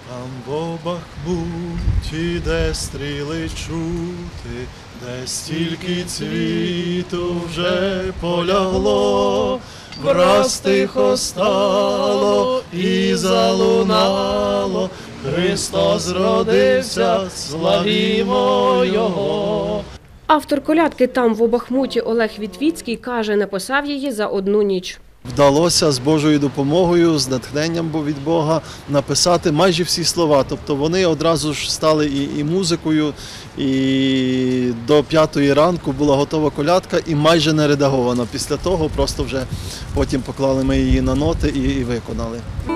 Там в Бахмуті, де стріли чути, де стільки цвіту вже полягло, враз тихо стало і залунало, Христос родився, славімо Його. Автор колядки «Там в Бахмуті» Олег Вітвіцький каже, написав її за одну ніч. Вдалося з Божою допомогою, з натхненням від Бога написати майже всі слова. Тобто вони одразу ж стали і музикою, і до 5-ї ранку була готова колядка і майже не редагована. Після того просто вже потім поклали ми її на ноти і виконали.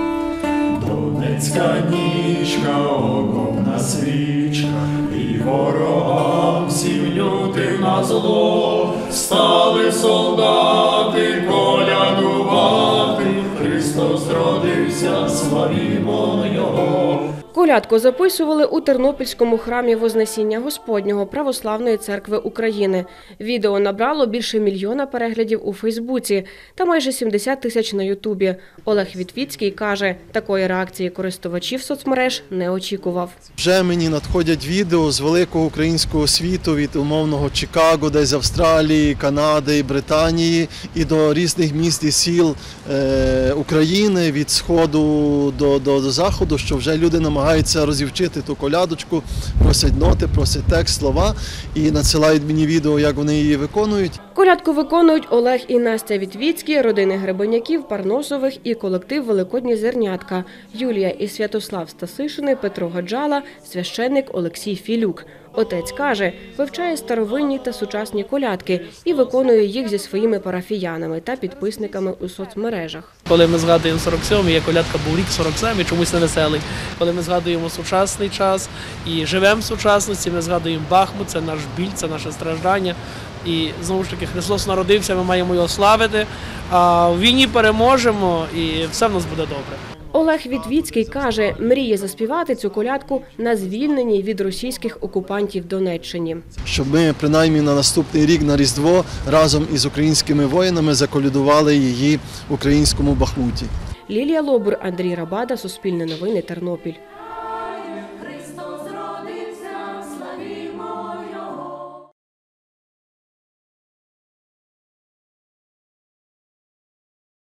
Донецька нічка, окопна свічка, і ворогам всім лютим на зло, стали солдати колядувати, Христос родився, славімо Його. Колядку записували у Тернопільському храмі Вознесіння Господнього Православної Церкви України. Відео набрало більше 1 мільйона переглядів у Фейсбуці та майже 70 тисяч на Ютубі. Олег Вітвіцький каже, такої реакції користувачів соцмереж не очікував. Вже мені надходять відео з великого українського світу, від умовного Чикаго, десь Австралії, Канади, Британії і до різних міст і сіл України, від сходу до заходу, що вже люди намагаються розівчити ту колядочку, просять ноти, просять текст, слова і надсилають мені відео, як вони її виконують. Колядку виконують Олег і Настя Вітвіцькі, родини Гребеняків, Парносових і колектив «Великодні зернятка», Юлія і Святослав Стасишини, Петро Гаджала, священник Олексій Філюк. Отець каже, вивчає старовинні та сучасні колядки і виконує їх зі своїми парафіянами та підписниками у соцмережах. Коли ми згадуємо 47-й, є колядка «Був рік 47-й», чомусь не веселий. Коли ми згадуємо сучасний час і живемо в сучасності, ми згадуємо Бахмут, це наш біль, це наше страждання. І, знову ж таки, Христос народився, ми маємо його славити, а в війні переможемо і все в нас буде добре. Олег Вітвіцький каже, мріє заспівати цю колядку на звільненій від російських окупантів Донеччині. Щоб ми, принаймні, на наступний рік, на Різдво, разом із українськими воїнами заколядували її в українському Бахмуті. Лілія Лобур, Андрій Рабада, Суспільне новини, Тернопіль.